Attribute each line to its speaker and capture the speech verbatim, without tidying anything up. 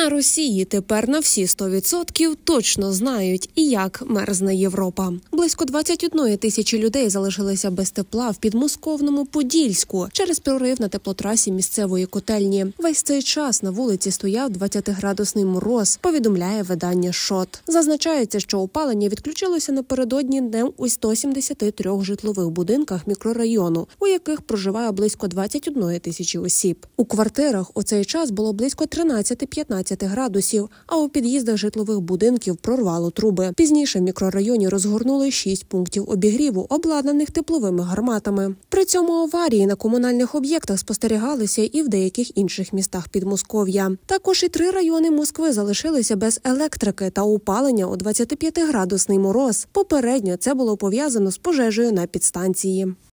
Speaker 1: На Росії тепер на всі сто відсотків точно знають, як мерзне Європа. Близько двадцять одної тисячі людей залишилися без тепла в підмосковному Подільську через прорив на теплотрасі місцевої котельні. Весь цей час на вулиці стояв двадцятиградусний мороз, повідомляє видання «Шот». Зазначається, що опалення відключилося напередодні днем у ста сімдесяти трьох житлових будинках мікрорайону, у яких проживає близько двадцять одної тисячі осіб. У квартирах у цей час було близько тринадцяти-п'ятнадцяти градусів, а у під'їздах житлових будинків прорвало труби. Пізніше в мікрорайоні розгорнули шість пунктів обігріву, обладнаних тепловими гарматами. При цьому аварії на комунальних об'єктах спостерігалися і в деяких інших містах Підмосков'я. Також і три райони Москви залишилися без електрики та опалення у двадцятип'ятиградусний мороз. Попередньо це було пов'язано з пожежею на підстанції.